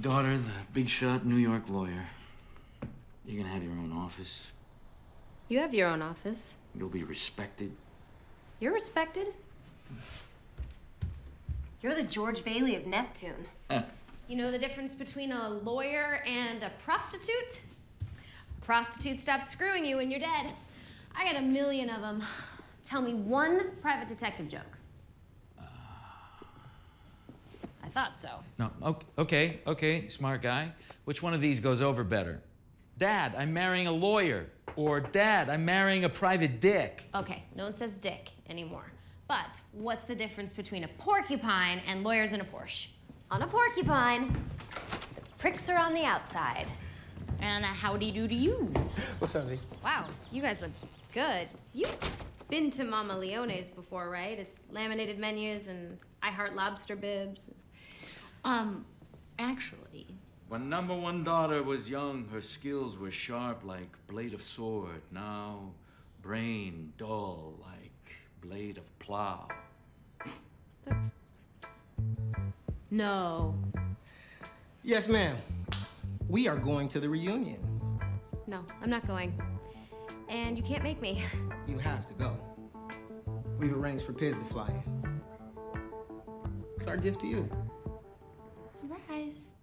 daughter, the big shot New York lawyer. You're gonna have your own office. You have your own office. You'll be respected. You're respected. You're the George Bailey of Neptune. You know the difference between a lawyer and a prostitute? A prostitute stops screwing you when you're dead. I got a million of them. Tell me one private detective joke. I thought so. No, okay, smart guy. Which one of these goes over better? Dad, I'm marrying a lawyer. Or Dad, I'm marrying a private dick. Okay, no one says dick anymore. But what's the difference between a porcupine and lawyers in a Porsche? On a porcupine, the pricks are on the outside. And a howdy-do to you. What's up, V? Wow, you guys look good. You've been to Mama Leone's before, right? It's laminated menus and I Heart Lobster bibs. Actually. When number one daughter was young, her skills were sharp like blade of sword. Now, brain dull like blade of plow. No. Yes, ma'am. We are going to the reunion. No, I'm not going. And you can't make me. You have to go. We've arranged for Piz to fly in. It's our gift to you. Surprise.